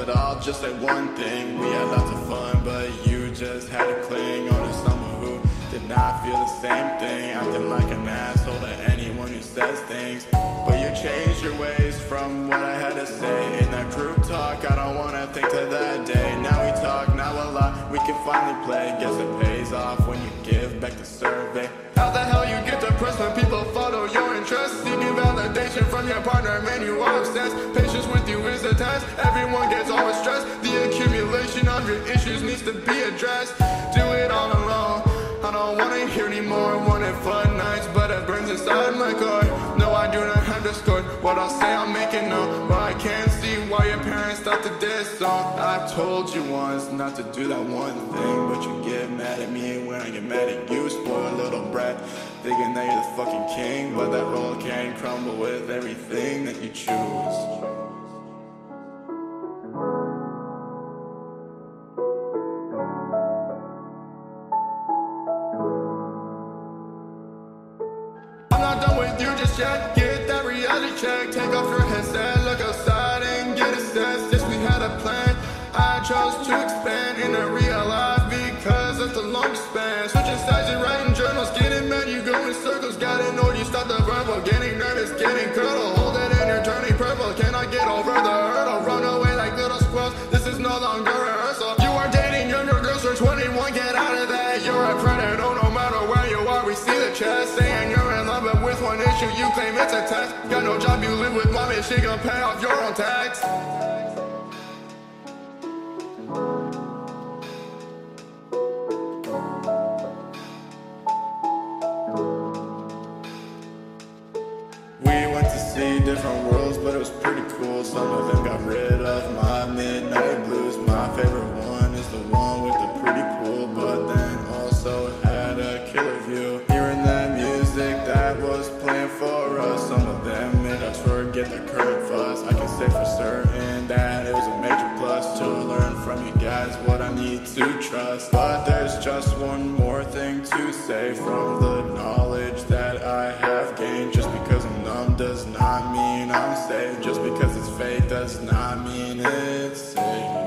it all, just say one thing. We had lots of fun, but you just had to cling on to someone who did not feel the same thing. Acting like an asshole to anyone who says things. But you changed your ways from what I had to say. In that group talk, I don't wanna think to that day. Now we talk, now a lot, we can finally play. Guess it pays off when you give back the survey. How the hell you get depressed when people follow your interests? Seeking validation from your partner, man, you are obsessed. Patience with you is a test, everyone gets always stressed. The accumulation of your issues needs to be addressed. Do it all alone, I don't wanna hear anymore. Wanted fun nights, but it burns inside my core. No, I do not have Discord. What I'll say, I'll make it known. But I can't see why your parents thought to diss song. I've told you once not to do that one thing, but you get mad at me when I get mad at you. Spoiled little brat, thinking that you're the fucking king, but that roll can crumble with everything that you choose. I'm not done with you just yet. Get that reality check. Take off your headset, look outside and get assessed. Yes, we had a plan. I chose to expand into real life because of the long span. Switching sides and writing journals, getting mad, you go in circles. Gotta know you stop the verbal, getting nervous, getting cuddle. Hold it in, you're turning purple. Cannot get over the hurdle. Run away like little squirrels. This is no longer rehearsal. You are dating younger girls for 21. Get out of that. You're a predator. No matter where you are, we see the chest. Saying you're in love, but with one issue, you claim it's a test. Got no job, you live with mommy, she gon' pay off your own tax. We went to see different worlds, but it was pretty cool. Some of them got rid of my midnight blues. My favorite one is the one with the pretty pool, but then also had a killer view. Hearing that music that was playing for us, some of them made us forget the current fuss. I can say for certain that it was a major plus to learn from you guys what I need to trust. But there's just one more thing to say from the knowledge that I have gained. Just because I'm numb does not mean I'm safe. Just because it's fake does not mean it's safe.